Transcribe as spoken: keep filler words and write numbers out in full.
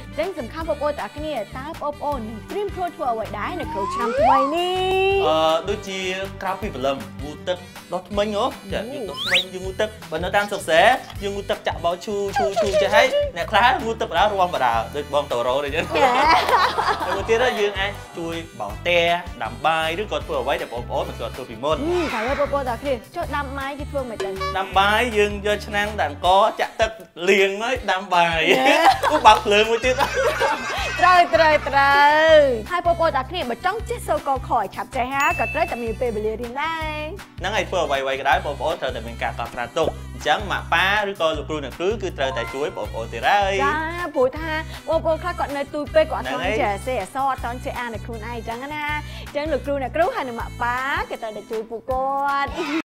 ចឹងសំខាន់បងប្អូនតាគ្នាតើបងប្អូននឹងត្រៀមខ្លួនធ្វើអ្វីដែរនៅក្នុងឆ្នាំថ្មីនេះអឺដូចជាក្រៅពីព្រលឹមងូទឹកដោះថ្មិញហ៎ចាយើងដោះថ្មិញយើងងូទឹកបើនៅតាមស្រុកស្រែយើងងូទឹកចាក់បោឈូឈូឈូចេះហើយអ្នកខ្លះងូទឹកបដារំបដាដូចបងតូរ៉ូដូចហ្នឹងហើយមួយទៀតយើងអាចជួយបោផ្ទះដាំបាយឬក៏ធ្វើអ្វីដែលបងប្អូនមិនទាន់ធ្វើពីមុនតែបងប្អូនតាគ្នាចុះដាំបាយគេធ្វើមិនទៅដាំបាយយើងយកឆ្នាំងដាក់អង្គចាក់ទឹកលាងហើយដាំបាយគូបើកភ្លើងមួយទៀតត្រូវត្រូវត្រូវហើយបងប្អូនតាគ្នាបើចង់ចេះសូកលខឲ្យឆាប់ចេះហាក៏ត្រូវតែមានពេលវេលារៀនដែរហ្នឹងហើយធ្វើអ្វីៗក៏ដោយបងប្អូនត្រូវតែមានការកត់ត្រាទុកអញ្ចឹងម៉ាក់ប៉ាឬក៏លោកគ្រូអ្នកគ្រូគឺត្រូវតែជួយបងប្អូនទៀតហើយចាព្រោះថាបងប្អូនខ្លះគាត់នៅទូពេកគាត់អត់ទាន់ចេះសេអសអត់ទាន់ចេះអាននៅខ្លួនឯងអញ្ចឹងណាអញ្ចឹងលោកគ្រូអ្នកគ្រូហើយនឹងម៉ាក់ប៉ាគេត្រូវតែជួយពួកគាត់